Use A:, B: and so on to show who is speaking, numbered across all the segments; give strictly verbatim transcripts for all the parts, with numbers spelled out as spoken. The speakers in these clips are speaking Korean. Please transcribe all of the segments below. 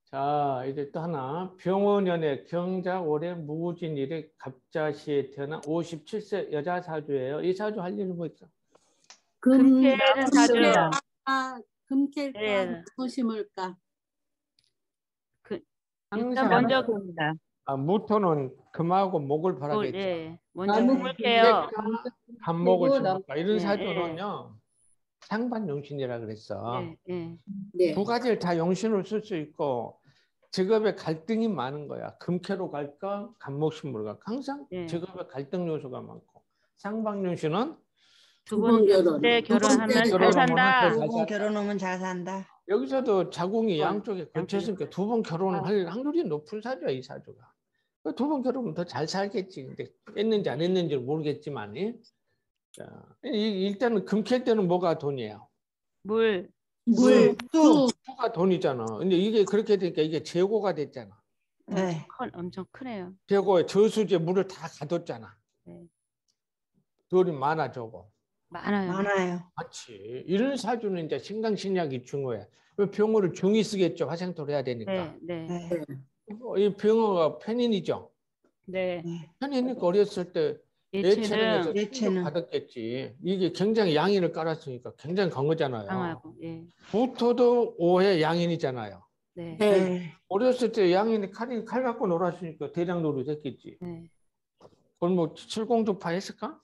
A: 자, 이제 또 하나. 병원연의 경자 올해 무진일에 갑자시에 태어난 오십칠 세 여자 사주예요. 이 사주 할 일은 뭐 있어?
B: 금캐는 사주요.
C: 아, 금캘까
B: 네.
C: 뭐 심을까?
B: 그,
A: 항상
B: 일단 먼저
D: 봅니다.
A: 아, 무토는 금하고 목을
B: 뭘,
A: 바라겠죠.
B: 예, 먼저
C: 나무
B: 꿈을 깨요.
A: 간목을
C: 그리고
A: 심을까? 이런
B: 예,
A: 사주는요. 상반용신이라 그랬어.
B: 예, 예.
C: 네.
A: 두 가지를 다 용신으로 쓸 수 있고 직업에 갈등이 많은 거야. 금캐로 갈까? 간목신으로 갈까? 항상
B: 예.
A: 직업에 갈등 요소가 많고 상반용신은
B: 두
C: 두
B: 번
C: 번 결혼.
B: 때
C: 두 번
B: 결혼하면
C: 때
B: 잘
A: 결혼하면
B: 산다.
A: 잘
D: 두
A: 산다.
D: 번 결혼하면 잘 산다.
A: 여기서도 자궁이
B: 어,
A: 양쪽에 걸쳐 있으니까 두 번 결혼할 확률이 높은 사주야, 이 사주가. 두 번 결혼하면 더 잘 살겠지. 근데 했는지 안 했는지 모르겠지만. 이. 자, 이- 일단은 금캘 때는 뭐가 돈이에요?
B: 물,
C: 물, 수,
A: 수가 돈이잖아. 근데 이게 그렇게 되니까 이게 재고가 됐잖아.
D: 네.
B: 큰, 엄청 크네요.
A: 재고에 저수지에 물을 다 가뒀잖아.
B: 네.
A: 돈이 많아져고.
B: 많아요.
D: 많아요.
A: 맞지. 이런 사주는 이제 신강신약이 중요해. 병어를 중히 쓰겠죠. 화생토를 해야 되니까.
B: 네, 네,
D: 네.
A: 어, 이 병어가 편인이죠.
B: 네.
D: 네.
A: 편인이니까 어렸을 때 예체능에서
B: 예체능
D: 예체능.
A: 받았겠지. 이게 굉장히 양인을 깔았으니까 굉장히 강하잖아요.
B: 강하고, 예,
A: 무토도 오해 양인이잖아요.
B: 네,
C: 네.
D: 네.
A: 어렸을 때 양인이 칼이 칼 갖고 놀았으니까 대장 노릇 했겠지.
B: 네.
A: 그건 뭐 칠공주파 했을까?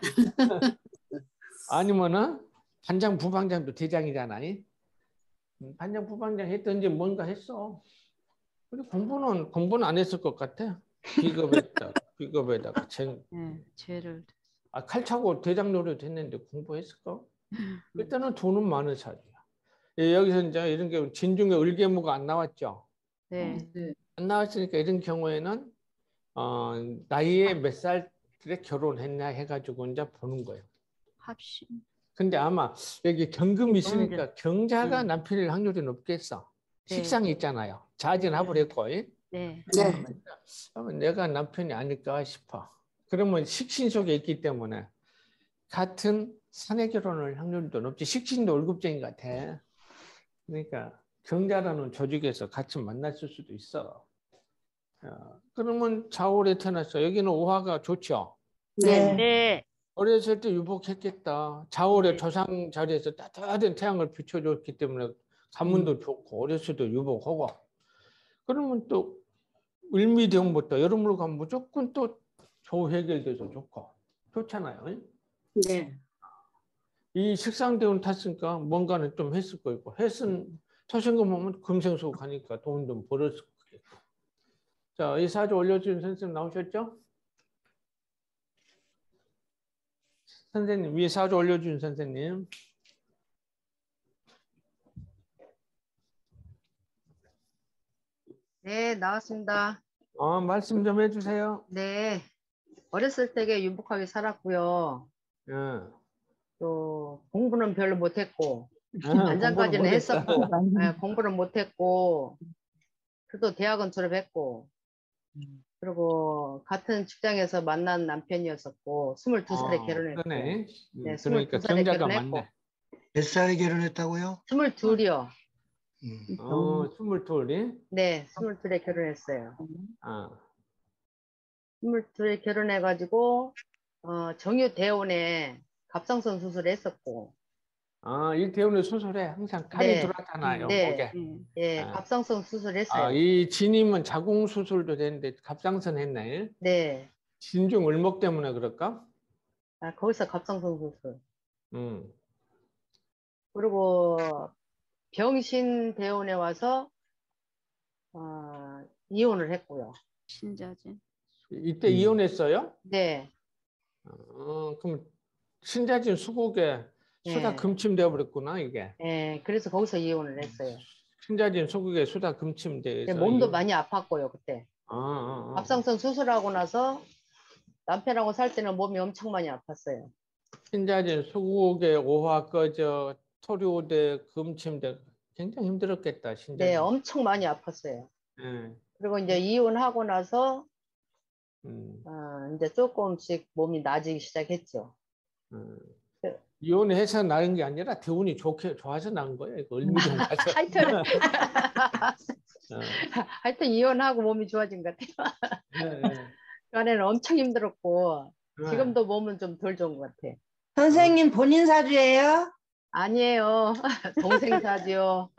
A: 아니면은 반장 부반장도 대장이잖아. 이? 음, 반장 부반장 했던지 뭔가 했어. 근데 공부는 공부는 안 했을 것 같아. 비겁에다가 비겁에다가 쟁.
B: 네. 죄를.
A: 아, 칼 차고 대장 노릇 했는데 공부했을까? 일단은 돈은 많은 사주야. 예, 여기서 이제 이런 게 진중에 을개무가 안 나왔죠.
B: 네.
C: 네.
A: 안 나왔으니까 이런 경우에는 어, 나이에 몇 살에 결혼했냐 해가지고 이제 보는 거예요.
B: 합심.
A: 근데 아마 여기 경금이 있으니까 경자가
B: 음.
A: 남편일 확률이 높겠어.
B: 네.
A: 식상이 있잖아요. 자진합을 했고. 이?
B: 네.
C: 네.
A: 아마 내가 남편이 아닐까 싶어. 그러면 식신 속에 있기 때문에 같은 사내 결혼을 확률도 높지. 식신도 월급쟁이 같아. 그러니까 경자라는 조직에서 같이 만났을 수도 있어. 어, 그러면 자월에 태어났어. 여기는 오화가 좋죠.
C: 네.
B: 네.
A: 어렸을 때 유복했겠다. 자월에
B: 네.
A: 조상 자리에서 따뜻한 태양을 비춰줬기 때문에 가문도
C: 음.
A: 좋고 어렸을 때 유복하고. 그러면 또 을미대운부터 여름으로 가면 무조건 또 조 해결돼서 좋고 좋잖아요.
C: 네.
A: 이 식상대운 탔으니까 뭔가는 좀 했을 거고 했은 터신금 보면 금생수 가니까 돈 좀 벌었을 거고. 자, 이 사주 올려준 선생님 나오셨죠? 선생님, 위에 사주 올려준 선생님.
E: 네, 나왔습니다.
A: 어, 말씀 좀 해주세요.
E: 네, 어렸을 때게 유복하게 살았고요.
A: 예.
E: 또 공부는 별로 못했고,
A: 아,
E: 반장까지는
A: 공부는
E: 했었고,
A: 못했다.
E: 네, 공부는 못했고, 그래도 대학은 졸업했고, 그리고 같은 직장에서 만난 남편이었었고, 스물두 살에
A: 어,
E: 결혼했고,
A: 그러네.
E: 네,
A: 그러니까
E: 스물두 살에
A: 경자가
E: 결혼했고,
A: 많네.
F: 몇 살에 결혼했다고요?
E: 스물둘이요.
F: 음.
A: 어, 스물둘이.
E: 네, 스물둘에 결혼했어요.
A: 아,
E: 스물둘에 결혼해가지고, 어, 정유대원에 갑상선 수술을 했었고,
A: 아, 이 대운의 수술에 항상 칼이
E: 네.
A: 들어왔잖아요.
E: 네.
A: 목에.
B: 네.
E: 예,
A: 아.
E: 갑상선 수술했어요.
A: 아, 이 진임은 자궁 수술도 되는데 갑상선 했네.
E: 네.
A: 진중 을목 때문에 그럴까?
E: 아, 거기서 갑상선 수술.
A: 음.
E: 그리고 병신 대원에 와서 어, 이혼을 했고요.
B: 신자진.
A: 이때
F: 음.
A: 이혼했어요?
E: 네.
A: 어, 그럼 신자진 수국에 수다
E: 네.
A: 금침되어 버렸구나 이게.
E: 예, 그래서 거기서 이혼을 했어요.
A: 신자진 수국에 수다 금침돼서.
E: 근데 몸도
A: 이혼-
E: 많이 아팠고요, 그때.
A: 아, 아, 아.
E: 갑상선 수술하고 나서 남편하고 살 때는 몸이 엄청 많이 아팠어요.
A: 신자진 수국에 오화 꺼져 토류대 금침돼 굉장히 힘들었겠다 신자진.
E: 네, 엄청 많이 아팠어요.
A: 예.
E: 그리고 이제 이혼하고 나서
A: 음,
E: 어, 이제 조금씩 몸이 나아지기 시작했죠.
A: 음.
E: 네.
A: 이혼해서 나은 게 아니라 대운이 좋게 좋아서 난 거예요. 이거 을미대운 가서.
E: 하여튼
A: 어,
E: 하여튼 이혼하고 몸이 좋아진 것 같아요.
A: 네, 네.
E: 전에는 엄청 힘들었고
A: 네.
E: 지금도 몸은 좀 덜 좋은 것 같아.
D: 선생님 본인 사주예요?
E: 아니에요. 동생 사지요.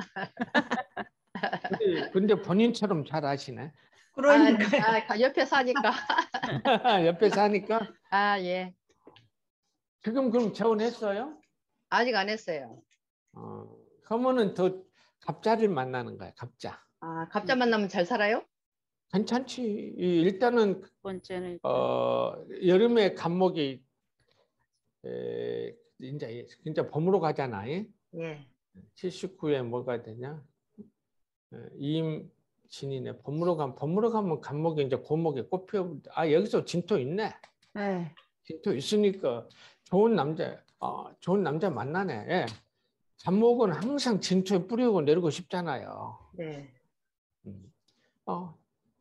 A: 근데, 근데 본인처럼 잘 아시네.
D: 그러니까요.
E: 아, 아, 옆에 사니까.
A: 옆에 사니까.
E: 아, 예.
A: 지금 그럼 재혼했어요?
E: 아직 안 했어요.
A: 어, 그러면은 더 갑자를 만나는 거야, 갑자.
E: 아, 갑자 만나면 잘 살아요?
A: 괜찮지. 이- 일단은
B: 첫 번째는 일단
A: 어, 여름에 감목이 에, 이제 진짜 봄으로 가잖아. 예?
E: 예.
A: 칠십구에 뭐가 되냐? 어, 이임진이네. 봄으로 가면 봄으로 가면 감목이 이제 고목에 꽃 피어. 아 여기서 진토 있네.
D: 네.
A: 진토 있으니까 좋은 남자, 어, 좋은 남자 만나네. 예. 감목은 항상 진토에 뿌리고 내리고 싶잖아요.
E: 네.
A: 음. 어,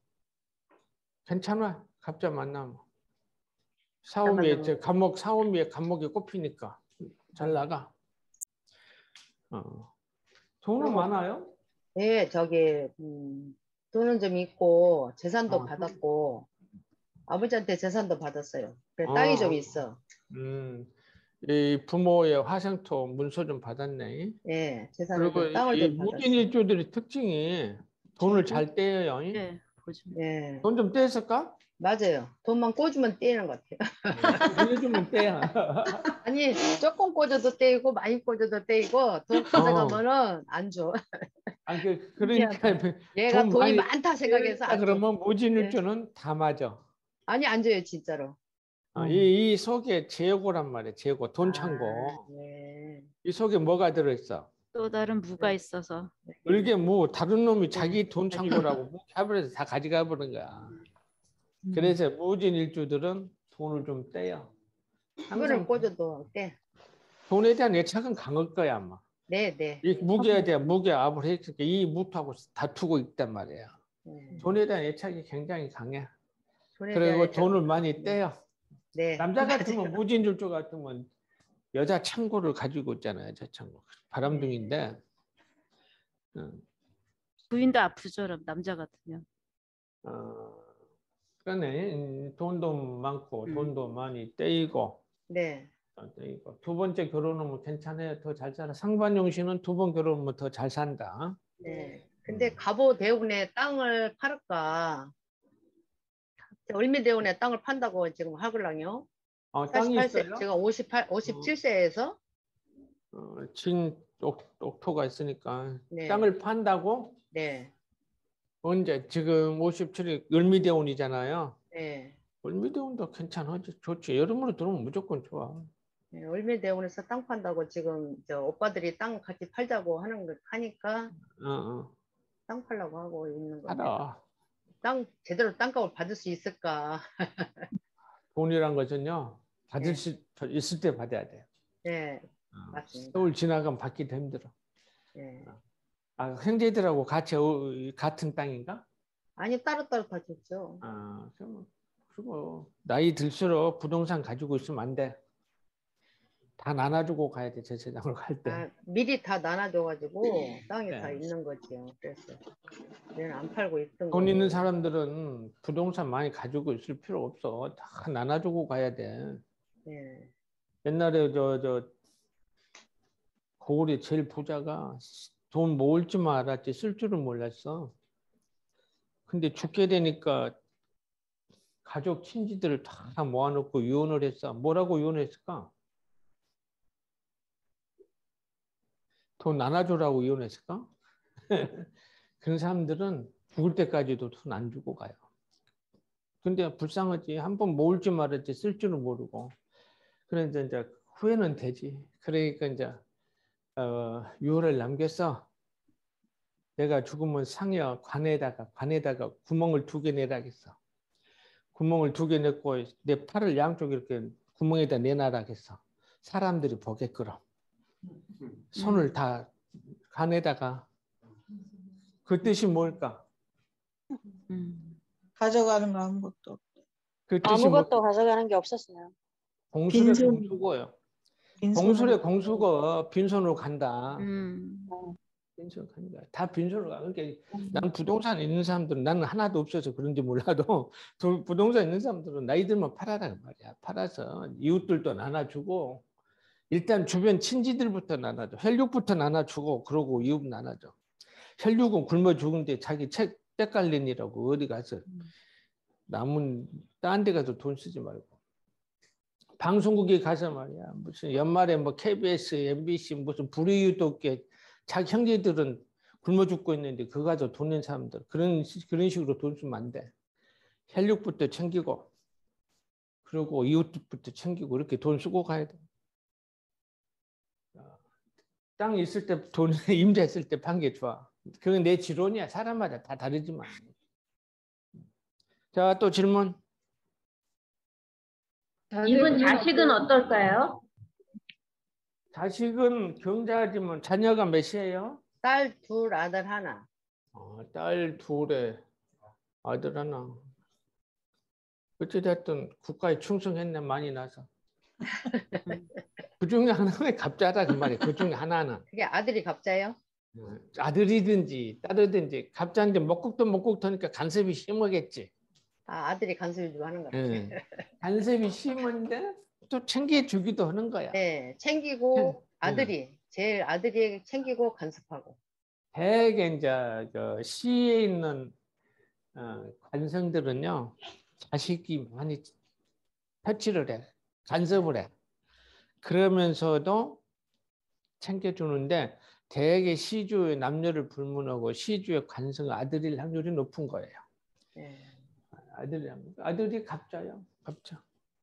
A: 괜찮아. 갑자 만나면. 사오미에
E: 만나면.
A: 저 감목 사오미에 감목이 꼽히니까 잘 나가. 어. 돈은
E: 그리고-
A: 많아요?
E: 예, 저기 음, 돈은 좀 있고 재산도
A: 어.
E: 받았고 아버지한테 재산도 받았어요. 그래,
A: 어.
E: 땅이 좀 있어.
A: 음, 이 부모의 화생토 문서 좀 받았네.
E: 예, 재산을
A: 그리고
E: 좀 땅을
A: 이
E: 좀 받았어.
A: 무진일주들의 특징이 돈을 잘 떼요.
B: 예, 보죠.
E: 예,
A: 돈 좀 떼었을까?
E: 맞아요. 돈만 꽂으면 떼는 것 같아요.
A: 보내주면 떼야.
E: 아니 조금 꽂아도 떼이고 많이 꽂아도 떼이고 돈 가져가면은 안 줘.
A: 아, 그, 그러니까
E: 얘가
A: 돈
E: 돈이
A: 많이
E: 많다 생각해서
A: 떼었다
E: 안 줘.
A: 그러면 무진일주는 다 맞아.
E: 아니 안 줘요 진짜로.
A: 어, 이, 이 속에 재고란 말이야. 재고, 돈 창고.
E: 아, 네.
A: 이 속에 뭐가 들어있어?
B: 또 다른 무가
E: 네.
B: 있어서
A: 이게 뭐 다른 놈이
E: 네.
A: 자기 돈 창고라고 뭐 해버려서 다 가져가 버린 거야. 그래서 무진일주들은 돈을 좀 떼요.
E: 이거를 꽂아도 떼.
A: 돈에 대한 애착은 강할 거야 아마.
E: 네, 네.
A: 이 무게에 대한 무게 압을 했으니까 이 무하고 다투고 있단 말이야.
E: 네.
A: 돈에 대한 애착이 굉장히 강해.
E: 돈에 대한
A: 그리고
E: 애착.
A: 돈을 많이 떼요.
E: 네.
A: 남자 같으면 무진일주 같으면 여자 창고를 가지고 있잖아요. 여자 창고. 바람둥인데. 음,
B: 부인도 아프죠, 그럼 남자 같으면.
A: 어, 그러네. 음, 돈도 많고
B: 음.
A: 돈도 많이 떼이고.
E: 네.
A: 어, 떼이고. 두 번째 결혼하면 괜찮아요. 더 잘 살아. 상반용 씨는 두 번 결혼하면 더 잘 산다.
E: 네. 근데 갑오 대운에 땅을 팔을까? 을미 대운에 땅을 판다고 지금 하글랑요.
A: 어, 땅이
E: 팔십팔 세,
A: 있어요?
E: 제가 오십팔, 오십칠 세에서
A: 어, 진 옥, 옥토가 있으니까
E: 네.
A: 땅을 판다고?
E: 네.
A: 언제? 지금 오십칠이 을미대운이잖아요.
E: 네.
A: 을미대운도 괜찮아. 좋지. 여름으로 들어오면 무조건 좋아.
E: 네. 을미 대운에서 땅 판다고 지금 저 오빠들이 땅 같이 팔자고 하는 거 하니까
A: 어, 어.
E: 땅 팔라고 하고 있는 건데.
A: 알아.
E: 땅 제대로 땅값을 받을 수 있을까?
A: 돈이란 것은요. 받을
E: 네.
A: 수 있을 때 받아야 돼요.
E: 네.
A: 어,
E: 맞습니다.
A: 서울 지나가면 받기도 힘들어.
E: 네.
A: 아, 형제들하고 같이 어, 같은 땅인가?
E: 아니 따로따로 다 줬죠.
A: 아, 그럼 그리고 나이 들수록 부동산 가지고 있으면 안 돼. 다 나눠주고 가야 돼. 제사장을 갈 때.
E: 아, 미리 다 나눠줘가지고 땅이
A: 네.
E: 다 있는 거지요. 그래서 얘는 안 팔고 있던 거.
A: 돈 있는 사람들은 부동산 많이 가지고 있을 필요 없어. 다 나눠주고 가야 돼.
E: 네.
A: 옛날에 저, 저, 고을의 제일 부자가 돈 모을 줄만 알았지 쓸 줄은 몰랐어. 근데 죽게 되니까 가족 친지들을 다 모아놓고 유언을 했어. 뭐라고 유언했을까? 돈 나눠주라고 유언했을까? 그런 사람들은 죽을 때까지도 돈 안 주고 가요. 근데 불쌍하지. 한 번 모을 줄 알았지 쓸 줄은 모르고. 그래서 이제 후회는 되지. 그러니까 이제 어, 유언을 남겼어. 내가 죽으면 상여 관에다가 관에다가 구멍을 두 개 내라겠어. 구멍을 두 개 냈고 내 팔을 양쪽 이렇게 구멍에다 내놔라겠어. 사람들이 보게끔. 손을 다 관에다가. 그 뜻이 뭘까?
B: 음.
G: 가져가는 거 아무것도 없대.
A: 그 뜻이
H: 아무것도
A: 뭘까?
H: 가져가는 게 없었어요.
A: 공술의
G: 빈손.
A: 공수거예요.
G: 빈손으로.
A: 공술의 공수거 빈손으로 간다.
B: 음.
A: 빈손으로 가는 거야. 다 빈손으로 가. 그러니까 난 부동산 있는 사람들은 나는 하나도 없어서 그런지 몰라도 부- 부동산 있는 사람들은 나이 들면 팔아라 말이야. 팔아서 이웃들도 나눠주고 일단 주변 친지들부터 나눠줘. 혈육부터 나눠주고 그러고 이웃 나눠줘. 혈육은 굶어 죽은데 자기 책 때깔린이라고 어디 가서 남은 딴 데 가서 돈 쓰지 말고. 방송국에 가서 말이야. 무슨 연말에 뭐 케이비에스, 엠비씨 무슨 불이웃도 없게 자기 형제들은 굶어 죽고 있는데 그거 가지고 돈 낸 사람들 그런 그런 식으로 돈 쓰면 안 돼. 혈육부터 챙기고 그리고 이웃부터 챙기고 이렇게 돈 쓰고 가야 돼. 땅 있을 때 돈 임자 있을 때 판 게 좋아. 그건 내 지론이야. 사람마다 다 다르지만. 자, 또 질문.
H: 이분 자식은 어떨까요?
A: 자식은 경자지만 자녀가 몇이에요?
E: 딸 둘, 아들 하나.
A: 어, 딸 둘에 아들 하나. 어찌됐든 국가에 충성했네 많이 나서. 그 중에 하나는 갑자다 그 말이야. 그 중에 하나는
E: 그게 아들이 갑자예요?
A: 아들이든지 딸이든지 갑자인데 목국도 목국터니까 간섭이 심하겠지.
E: 아, 아들이 간섭이 좀 하는 것 같아요.
A: 예. 간섭이 심한데 또 챙겨주기도 하는 거야.
E: 네, 챙기고
A: 응.
E: 아들이 제일 아들이 챙기고 간섭하고.
A: 대개 이제 그 시에 있는 어, 관성들은요 자식이 많이 터치를 해, 간섭을 해. 그러면서도 챙겨주는데 대개 시주의 남녀를 불문하고 시주의 관성 아들일 확률이 높은 거예요.
E: 네.
A: 아들이 아들이 갑자요, 갑자.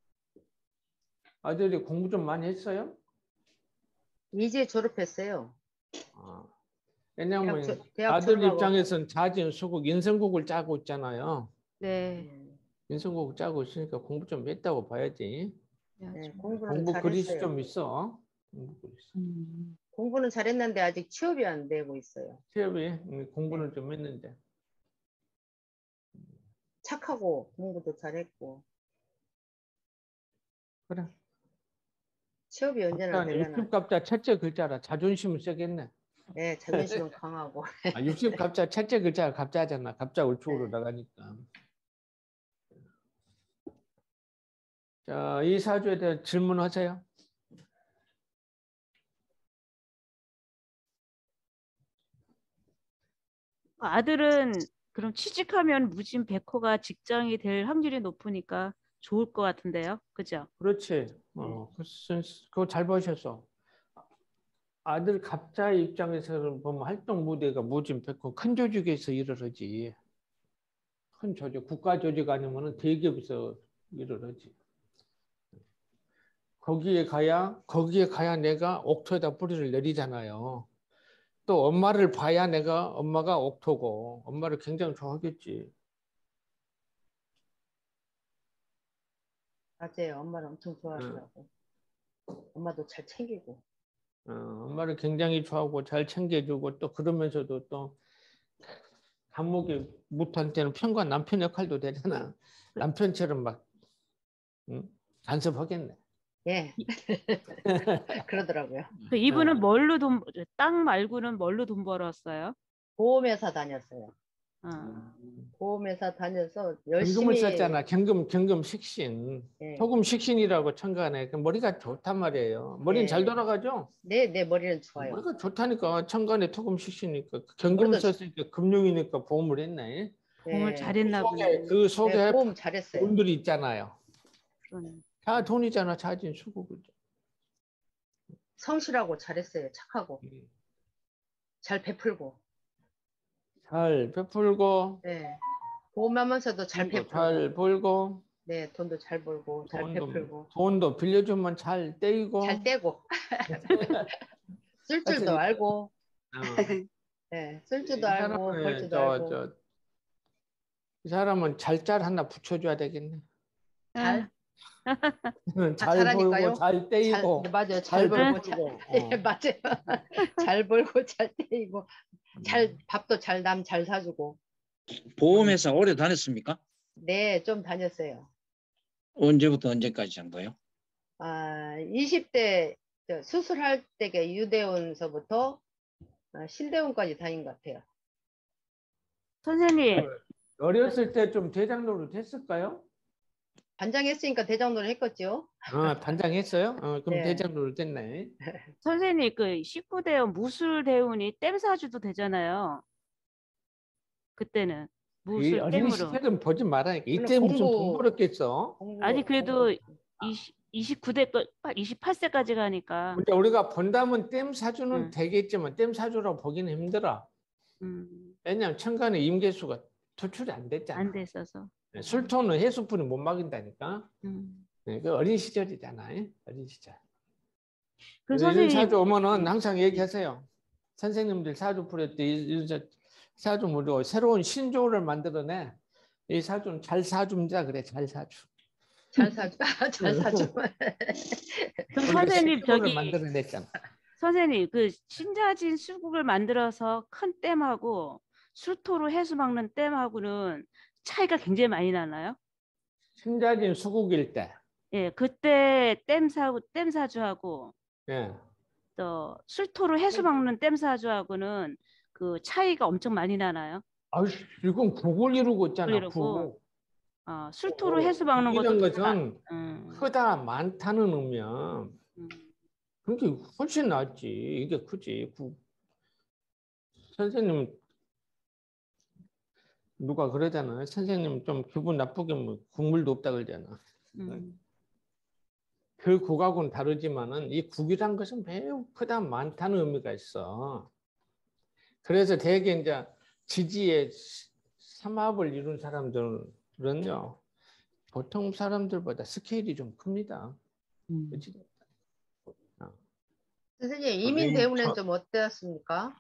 A: 아들이 공부 좀 많이 했어요?
E: 이제 졸업했어요.
A: 아, 왜냐면
E: 대학 조- 대학
A: 아들
E: 졸업하고.
A: 입장에서는 자진 수국 인성국을 짜고 있잖아요.
B: 네.
E: 음,
A: 인성국을 짜고 있으니까 공부 좀 했다고 봐야지.
E: 네, 공부는
A: 공부 그릇이
E: 잘했어요.
A: 좀 있어. 공부 그릇이.
B: 음.
E: 공부는 잘했는데 아직 취업이 안 되고 있어요.
A: 취업이 음, 공부는 좀 했는데.
E: 착하고 공부도 잘했고
A: 그래.
E: 취업이 언제나
A: 일단
E: 되려나.
A: 육십 갑자 첫째 글자라 자존심은 세겠네.
E: 네, 자존심은 강하고.
A: 아, 육십 갑자 첫째 글자가 갑자잖아. 갑자 울축으로
E: 네.
A: 나가니까. 자, 이 사주에 대해 질문하세요.
B: 아들은 그럼 취직하면 무진 백호가 직장이 될 확률이 높으니까 좋을 것 같은데요. 그죠?
A: 그렇지. 어, 그 센스- 그거 잘 보셨어. 아들 갑자의 입장에서는 보면 활동 무대가 무진 백호 큰 조직에서 일을 하지. 큰 조직, 국가 조직 아니면은 대기업에서 일을 하지. 거기에 가야 거기에 가야 내가 옥토에다 뿌리를 내리잖아요. 또 엄마를 봐야 내가 엄마가 옥토고 엄마를 굉장히 좋아하겠지.
E: 맞아요. 엄마를 엄청 좋아하더라고. 엄마도 잘 챙기고.
A: 어, 엄마를 굉장히 좋아하고 잘 챙겨주고 또 그러면서도 또 감옥에 못할 때는 편과 남편 역할도 되잖아. 남편처럼 막 응? 간섭하겠네.
E: 예. 그러더라고요.
B: 그 이분은 뭘로 돈, 땅 말고는 뭘로 돈 벌었어요?
E: 보험회사 다녔어요.
B: 어.
E: 보험회사 다녀서
A: 경금을
E: 열심히.
A: 썼잖아. 경금, 경금 식신.
E: 예.
A: 소금 식신이라고 천간에. 그 머리가 좋단 말이에요. 머리는
E: 예.
A: 잘 돌아가죠?
E: 네, 내 머리는 좋아요.
A: 머리가 좋다니까. 천간에 토금 식신이니까. 경금을
E: 머리도
A: 썼으니까 금융이니까 보험을 했네.
B: 공을
E: 예.
B: 잘했나 보네.
A: 속에, 그 속에
E: 네, 보험 잘했어요.
A: 돈들이 있잖아요.
B: 그러네.
A: 다 돈이잖아. 자진 수고를.
E: 성실하고 잘했어요. 착하고 잘 베풀고.
A: 잘 베풀고
E: 네. 보험하면서도 잘
A: 돈도
E: 베풀고.
A: 잘 벌고
E: 네, 돈도 잘 벌고 잘
A: 돈도,
E: 베풀고.
A: 돈도 빌려주면 잘 떼이고
E: 잘 떼고. 쓸 줄도
A: 하여튼
E: 알고.
A: 어,
E: 네, 쓸 줄도
A: 이
E: 알고 벌
A: 사람은
E: 줄도
A: 저,
E: 알고.
A: 저, 이 사람은 잘짤 하나 붙여줘야 되겠네.
E: 잘.
A: 잘
E: 잘하니까요.
A: 벌고 잘 떼이고
E: 잘, 맞아요. 잘
A: 잘
E: 벌고 잘.
A: 베풀고
E: 예,
A: 어.
E: 맞아요. 잘 벌고 잘 떼이고 잘 밥도 잘 남 잘 사주고.
I: 보험회사 오래 다녔습니까?
E: 네, 좀 다녔어요.
I: 언제부터 언제까지 정도요?
E: 아, 이십 대 수술할 때게 유대원서부터 아, 신대원까지 다닌 것 같아요.
B: 선생님,
A: 어렸을 때 좀 대장 노릇 했을까요?
E: 반장했으니까 대장로를 했겠죠.
A: 어, 단장했어요? 어, 그럼
E: 네.
A: 대장 노릇 됐네.
B: 선생님 그 십구 대원 무술대운이 댐 사주도 되잖아요. 그때는
A: 이
B: 무술
A: 어린
B: 댐으로.
A: 시절은 보지 말아니까 이때
E: 저는
A: 무슨
E: 공부-
A: 공부를 했겠어?
E: 공부-
B: 아니 그래도
E: 공부-
B: 이십, 이십구 대, 이십팔 세까지 가니까.
A: 근데 우리가 본다면 댐 사주는
B: 응.
A: 되겠지만 댐 사주라고 보기는 힘들어.
B: 음,
A: 왜냐하면 천간에 임계수가 도출이 안 됐잖아.
B: 안 됐어서.
A: 네, 술토는 해수풀이 못 막인다니까.
B: 음.
A: 네, 그 어린 시절이잖아. 어린 시절.
B: 그
A: 그래서 이런
B: 선생님,
A: 사주 오면은 항상 얘기하세요. 선생님들 사주 풀을 때 이- 이런 사- 사주 무료 새로운 신조를 만들어내. 이 사주는 잘 사줍니다. 그래, 잘 사주.
E: 잘 사주, 잘 사주.
B: 그럼 선생님
A: 신조를
B: 저기
A: 만들어냈잖아.
B: 선생님 그 신자진 수국을 만들어서 큰 댐하고 수토로 해수 막는 댐하고는 차이가 굉장히 많이 나나요?
A: 신자진 수국일 때.
B: 예, 그때 댐 사, 댐 사주하고
A: 예.
B: 또 술토로 해수 막는 댐 사주하고는 그 차이가 엄청 많이 나나요?
A: 아유, 이건 국을 이루고 있잖아.
B: 국을 이루고.
A: 국.
B: 어, 술토로 해수 막는
A: 이런
B: 것도
A: 것은
B: 음,
A: 크다 많다는 의미야.
B: 음.
A: 그게 훨씬 낫지. 이게 크지. 국. 선생님 누가 그러잖아. 선생님 좀 기분 나쁘게 뭐 국물도 없다 그러잖아.
B: 음.
A: 그 국하고는 다르지만은 이 국이란 것은 매우 크다 많다는 의미가 있어. 그래서 대개 이제 지지의 삼합을 이룬 사람들은요 보통 사람들보다 스케일이 좀 큽니다.
B: 음.
A: 그치?
E: 선생님
A: 이
E: 이민 대운에는
A: 저-
E: 좀 어땠습니까?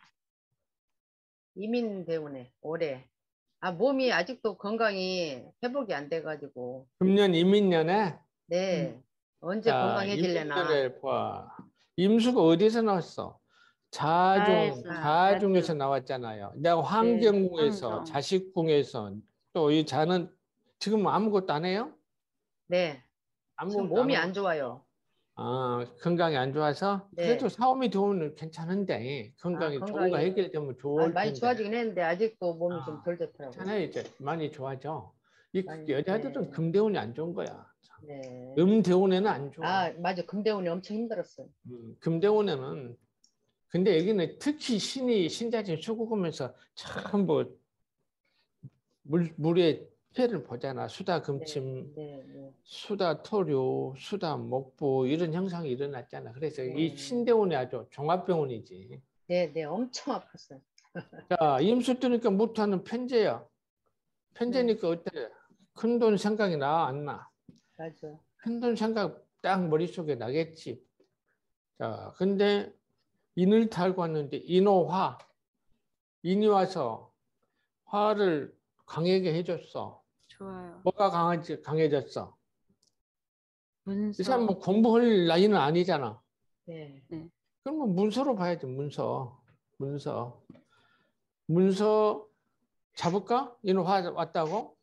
E: 이민 대운에 올해. 아 몸이 아직도 건강이 회복이 안 돼가지고.
A: 금년 이민년에
E: 네. 언제
A: 자,
E: 건강해질려나.
A: 이민년에 봐. 임수가 어디서 나왔어? 자중,
B: 자에서,
A: 자중에서
B: 자중.
A: 나왔잖아요. 내가 환경궁에서,
B: 환경.
A: 자식궁에서 또 이 자는 지금 아무것도 안 해요?
E: 네.
A: 아무것도
E: 지금 몸이
A: 안
E: 안
A: 하고.
E: 좋아요.
A: 아, 건강이 안 좋아서?
E: 네.
A: 그래도 사오미 도우는 괜찮은데 건강이
E: 아,
A: 조금
E: 건강이-
A: 해결되면
E: 아,
A: 좋을
E: 많이
A: 텐데.
E: 좋아지긴 했는데 아직도 몸이
A: 아,
E: 좀 덜 좋더라고요.
A: 괜찮아요, 이제 많이 좋아져. 이
E: 많이,
A: 여자들은
E: 네.
A: 금대운이 안 좋은 거야.
E: 네.
A: 음대운에는 안 좋아.
E: 아 맞아. 금대운이 엄청 힘들었어요.
A: 음, 금대운에는 근데 여기는 특히 신이 신자진 수국하면서 참 뭐 물, 물의 피해를 보잖아. 수다 금침,
E: 네, 네.
A: 수다 토류, 수다 목보 이런 현상이 일어났잖아. 그래서
E: 네.
A: 이 신대운이 아주 종합병원이지.
E: 네, 네, 엄청 아팠어요.
A: 자, 임수 뜨니까 무토하는 편제야. 편제니까
E: 네.
A: 어때? 큰 돈 생각이 나, 안 나?
E: 맞아.
A: 큰 돈 생각 딱 머릿속에 나겠지. 자, 근데 인을 달고 왔는데 인호화. 인이 와서 화를 강하게 해줬어.
B: 좋아요.
A: 뭐가 강하지, 강해졌어?
B: 문서.
A: 이 사람 뭐 공부할 나이는 아니잖아.
E: 네.
A: 그러면 문서로 봐야지, 문서. 문서. 문서 잡을까? 인화 왔다고?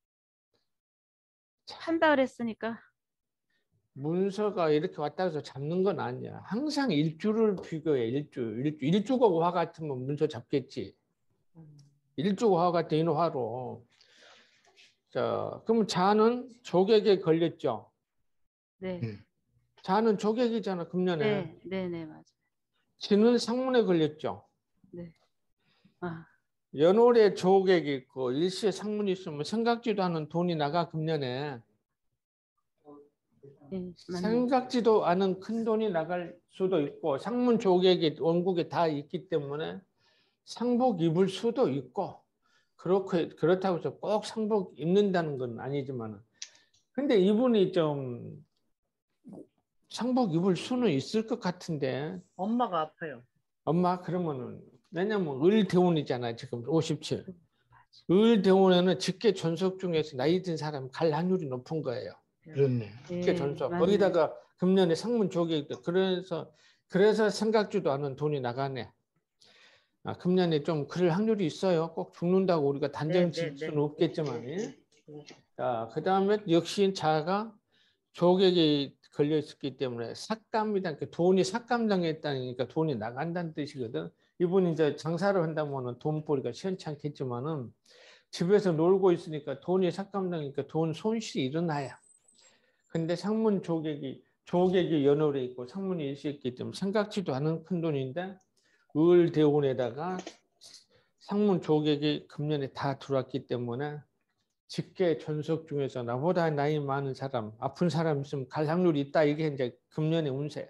B: 한다 그랬으니까.
A: 문서가 이렇게 왔다 해서 잡는 건 아니야. 항상 일주를 비교해, 일주. 일주, 일주가 화 같으면 문서 잡겠지.
E: 음.
A: 일주가 화 같은 인화로. 자, 그러면 자는 조객에 걸렸죠.
B: 네.
F: 음.
A: 자는 조객이잖아, 금년에.
B: 네, 네, 네, 맞아요.
A: 지는 상문에 걸렸죠.
B: 아,
A: 연월에 조객이 있고 일시에 상문이 있으면 생각지도 않은 돈이 나가 금년에.
B: 네, 맞네.
A: 생각지도 않은 큰 돈이 나갈 수도 있고 상문 조객이 원국에 다 있기 때문에 상복 입을 수도 있고 그렇게 그렇다고 해서 꼭 상복 입는다는 건 아니지만 근데 이분이 좀 상복 입을 수는 있을 것 같은데
E: 엄마가 아파요.
A: 엄마 그러면은 왜냐면 을대운이잖아 지금 오십칠. 을대운에는 직계 전속 중에서 나이 든 사람 갈 확률이 높은 거예요.
F: 그렇네.
A: 직계
B: 네,
A: 전속.
B: 맞네.
A: 거기다가 금년에 상문 조객도 그래서 그래서 생각지도 않은 돈이 나가네. 아, 금년에 좀 그럴 확률이 있어요. 꼭 죽는다고 우리가 단정
E: 네,
A: 지을
E: 네,
A: 수는
E: 네.
A: 없겠지만.
E: 네, 네, 네.
A: 자, 그 다음에 역시 자가 조객이 걸려 있었기 때문에 삭감이다. 그러니까 돈이 삭감당했다니까 돈이 나간다는 뜻이거든. 이분이 이제 장사를 한다면은 돈벌이가 시원찮겠지만은 집에서 놀고 있으니까 돈이 삭감되니까 돈 손실이 일어나요. 근데 상문 조객이 조객이 연월에 있고 상문이 일시했기 때문에 생각지도 않은 큰 돈인데 을 대운에다가 상문 조객이 금년에 다 들어왔기 때문에 직계 전속 중에서 나보다 나이 많은 사람, 아픈 사람 있으면 갈 확률이 있다. 이게 이제 금년의 운세예요.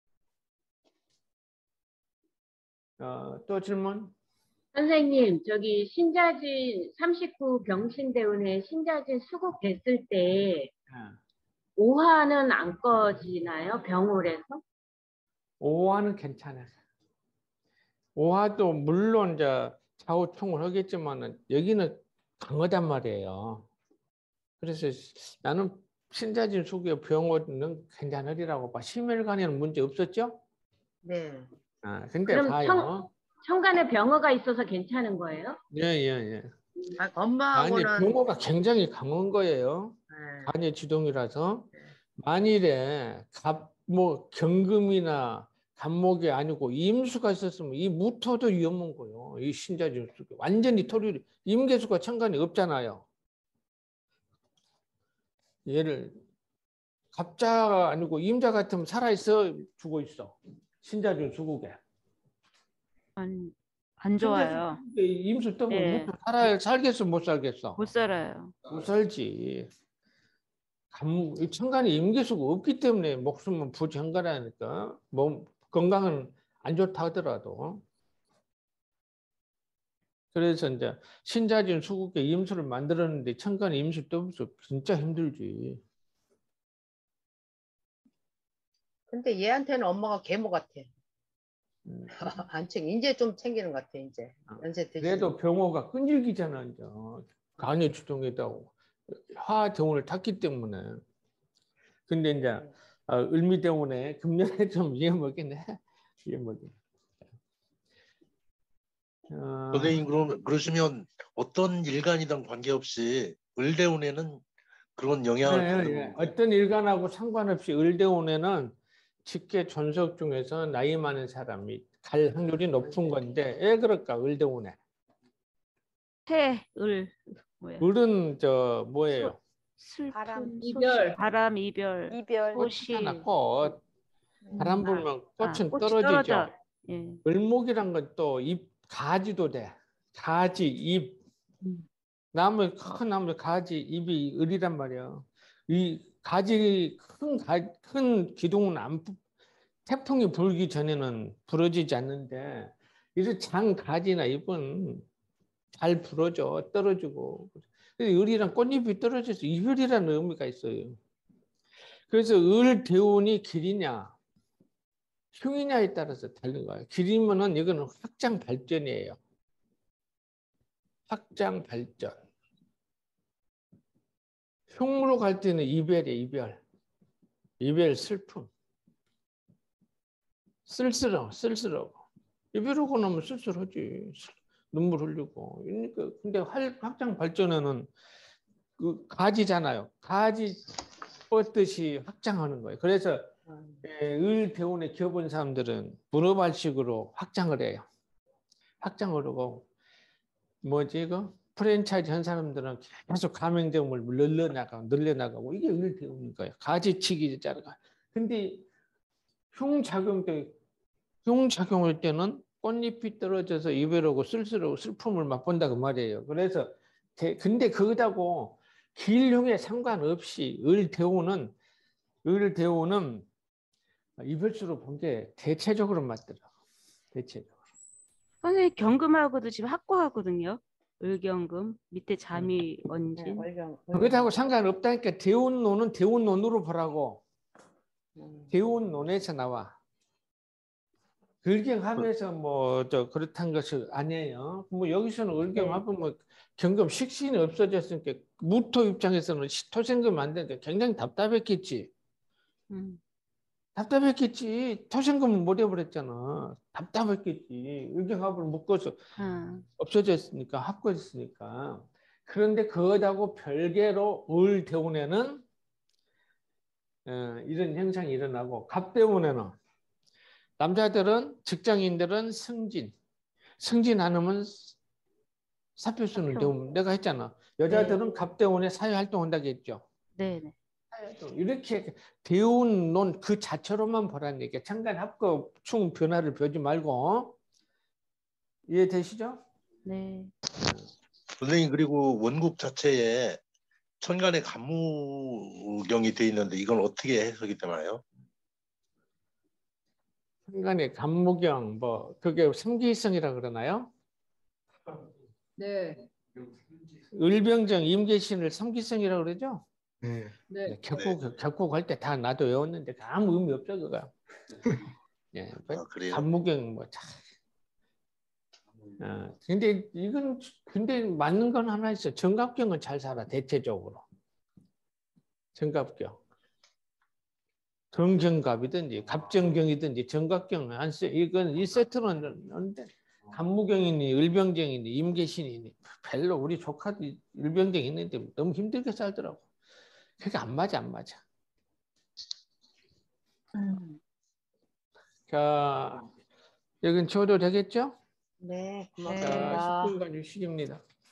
A: 어, 또 질문?
H: 선생님, 저기 신자진 삼십구 병신대운에 신자진 수국 됐을 때 오화는 안 꺼지나요? 병홀에서?
A: 오화는 괜찮아요. 오화도 물론 이제 좌우총을 하겠지만은 여기는 강하단 말이에요. 그래서 나는 신자진 수국의 병호는 괜찮으리라고 봐. 심혈관에는 문제 없었죠?
E: 네.
A: 아, 근데
H: 그럼
A: 봐요.
H: 청, 청간에 병어가 있어서 괜찮은 거예요?
A: 예, 예, 예.
E: 아,
A: 아니,
E: 엄마하고는
A: 병호가 굉장히 강한 거예요.
E: 네.
A: 간의 지동이라서. 만일에 갑, 뭐 경금이나 간목이 아니고 임수가 있었으면 이 무토도 위험한 거예요. 이 신자진 수국. 완전히 토리, 임계수가 천간이 없잖아요. 얘를 갑자가 아니고 임자 같으면 살아있어 죽어 있어. 신자진 수국에.
B: 안, 안 좋아요.
A: 임수 때문에
B: 예.
A: 못 살아 살겠어 못 살겠어.
B: 못 살아요.
A: 못 살지. 감, 이 천간에 임계수가 없기 때문에 목숨은 부정가라니까. 몸 건강은 안 좋다 하더라도. 그래서 이제 신자진 수국에 임수를 만들었는데 천간에 임수 때문에 진짜 힘들지.
E: 근데 얘한테는 엄마가 계모 같아.
A: 음.
E: 안 챙, 이제 좀 챙기는 것 같아, 이제. 연세 드시.
A: 그래도 병호가 끈질기잖아, 이제. 간의 주동에다가 화대운을 탔기 때문에. 근데 이제 어, 을미대운에 금년에 좀 위험하긴 해. 위험하긴. 어,
J: 선생님 그럼 그러시면 어떤 일간이든 관계없이 을대운에는 그런 영향을
A: 네,
J: 받는
A: 예.
J: 건가요?
A: 어떤 일간하고 상관없이 을대운에는 직계 전속 중에서 나이 많은 사람이 갈 확률이 높은 건데 왜 그럴까 을대운에?
B: 태, 을, 뭐야?
A: 을은 저 뭐예요?
B: 슬픈,
C: 바람,
B: 소식,
H: 이별.
B: 바람, 이별,
C: 이별.
B: 소식.
A: 꽃이잖아, 꽃. 바람 불면
B: 아,
A: 꽃은
B: 꽃이
A: 떨어지죠.
B: 떨어져. 예.
A: 을목이란 건 또 잎 가지도 돼. 가지, 잎.
B: 음.
A: 나무 큰 나무 가지, 잎이 을이란 말이야. 이 가지 큰, 가, 큰 기둥은 안 부- 태풍이 불기 전에는 부러지지 않는데 이런 장 가지나 잎은 잘 부러져 떨어지고. 그래서 을이랑 꽃잎이 떨어져서 이별이라는 의미가 있어요. 그래서 을 대운이 길이냐 흉이냐에 따라서 다른 거예요. 길이면은 이거는 확장 발전이에요. 확장 발전. 흉으로 갈 때는 이별이에요. 이별. 이별 슬픔. 쓸쓸하고 쓸쓸하고. 이별하고 나면 쓸쓸하지. 눈물 흘리고. 그러니까 근데 확장 발전에는 그 가지잖아요. 가지 뻗듯이 확장하는 거예요. 그래서 예, 을 대운에 기어본 사람들은 문어발식으로 확장을 해요. 확장을 하고 뭐지 이거? 프랜차이즈 한 사람들은 계속 가맹점을 늘려나가고 늘려나가고 이게 을 대운인 거예요. 가지치기 자르가. 근데 흉작용 때 흉작용할 때는 꽃잎이 떨어져서 이별하고 쓸쓸하고 슬픔을 맛본다 그 말이에요. 그래서 대, 근데 그거하고 길흉에 상관없이 을 대운은 을 대운은 이별수로 본 게 대체적으로 맞더라. 대체적으로.
B: 선생님 경금하고도 지금 확고하거든요. 을경금 밑에 잠이
E: 네,
B: 언진.
E: 월경,
A: 그것하고 상관없다니까 대운론은 대운론으로 보라고.
E: 음.
A: 대운론에서 나와. 을경합에서 뭐 저 그렇다는 것이 아니에요. 뭐 여기서는 을경합은 뭐 경금 식신이 없어졌으니까 무토 입장에서는 토생금 안 되니까 굉장히 답답했겠지.
B: 음.
A: 답답했겠지. 토생금은 못 해버렸잖아. 답답했겠지. 을경합을 묶어서
B: 아.
A: 없어졌으니까 합거했으니까. 그런데 그것하고 별개로 을 대운에는 어, 이런 현상이 일어나고 갑 대운에는 남자들은 직장인들은 승진, 승진 안 하면 사표수는
B: 사표.
A: 대우면 내가 했잖아. 여자들은 갑대원에 사회활동 한다고 했죠.
B: 네네.
A: 이렇게 배운 논 그 자체로만 보라는 얘기야. 창간 합격 충 변화를 보지 말고. 이해되시죠?
B: 네.
J: 선생님 그리고 원국 자체에 천간의 간무경이 돼 있는데 이건 어떻게 해석이 되나요?
A: 천간의 간무경 뭐 그게 삼기성이라 그러나요?
C: 네.
A: 을병정 임계신을 삼기성이라 그러죠?
F: 네.
C: 네.
A: 격국 격국 할 때 다 나도 외웠는데 아무 의미 없죠 그거. 예,
J: 아, 그래요?
A: 간무경 뭐 참. 어, 근데 이건 근데 맞는 건 하나 있어. 정갑경은 잘 살아 대체적으로. 정갑경. 정정갑이든지 갑정경이든지 정갑경 안 써. 이건 이 세트는 없는데 간무경이니 을병정이니 임계신이니 별로 우리 조카도 을병정 있는데 너무 힘들게 살더라고. 그게 안 맞아 안 맞아.
G: 음.
A: 자 여긴 조도 되겠죠?
E: 네,
A: 자
E: 고맙습니다.
A: 십 분간 휴식입니다.